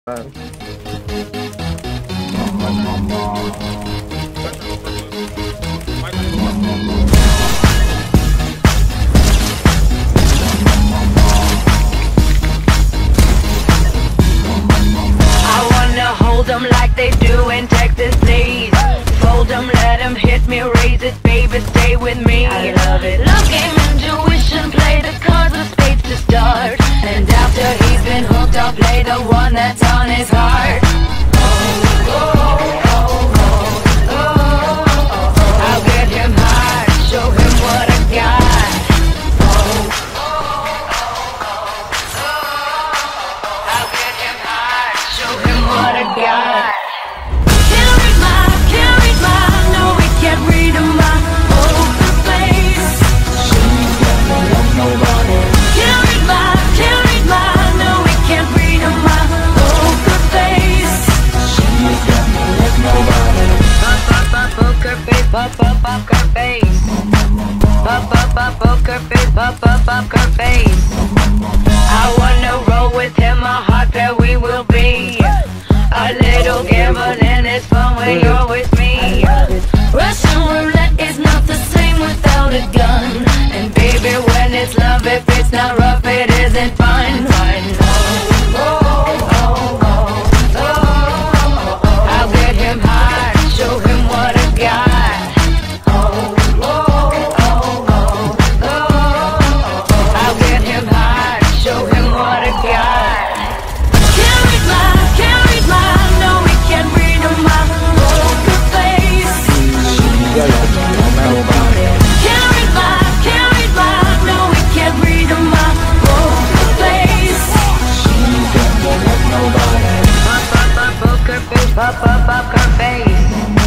Them like they do in Texas, please. Fold them, let them hit me, raise it, baby, stay with me. I love it. Love game, intuition, play the cards of spades to start. And after he's been hooked, I'll play the one that's on his heart. I'll get him hard, show him what I got. I'll get him hard, show him what I got. Poker face, poker face, poker face. I wanna roll with him, a hot pair we will be. A little gambling is fun when you're with me. Russian roulette is not the same without a gun. And baby, when it's love, if it's not rough, it isn't fun. I'll get him hard, show him what I got. Poker face.